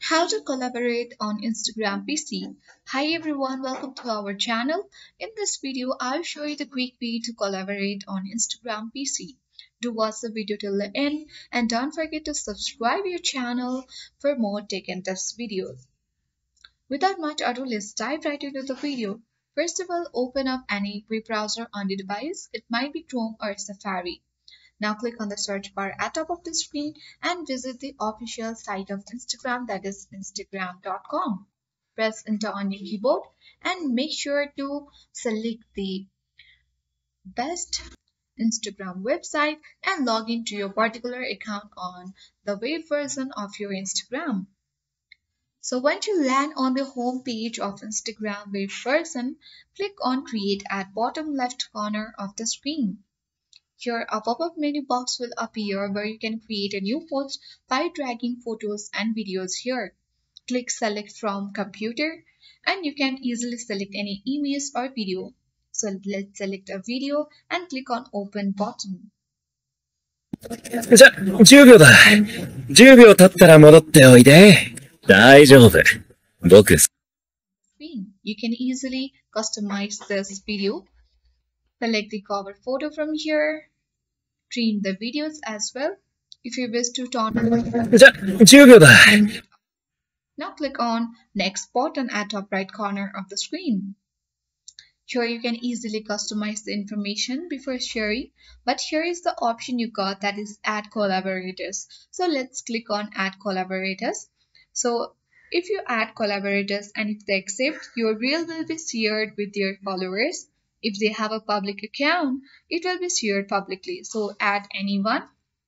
How to collaborate on Instagram PC. Hi everyone, welcome to our channel. In this video, I'll show you the quick way to collaborate on Instagram PC. Do watch the video till the end and don't forget to subscribe your channel for more tech and tips videos. Without much ado, let's dive right into the video. First of all, open up any web browser on the device. It might be Chrome or Safari. Now click on the search bar at top of the screen and visit the official site of Instagram, that is instagram.com. Press enter on your keyboard and make sure to select the best Instagram website and log into your particular account on the web version of your Instagram. So once you land on the home page of Instagram web version, click on create at bottom left corner of the screen. Here, a pop-up menu box will appear where you can create a new post by dragging photos and videos here. Click select from computer and you can easily select any image or video. So let's select a video and click on open button. じゃ、10秒だ。10秒経ったら戻っておいで。大丈夫。僕。 You can easily customize this video. Select the cover photo from here. Trim the videos as well. If you wish to turn on. じゃ、10秒だ。 Now click on next button at top right corner of the screen. Here you can easily customize the information before sharing, but here is the option you got, that is add collaborators. So let's click on add collaborators. So if you add collaborators and if they accept, your reel will be shared with your followers. If they have a public account, it will be shared publicly. So add anyone.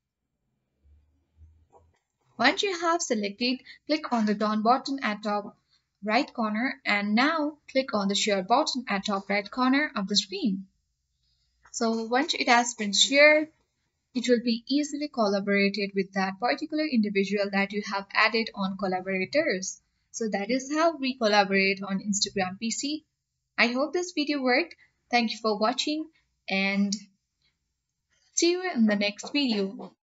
Once you have selected, click on the down button at top right corner and now click on the share button at top right corner of the screen. So once it has been shared, it will be easily collaborated with that particular individual that you have added on collaborators. So that is how we collaborate on Instagram PC. I hope this video worked. Thank you for watching and see you in the next video.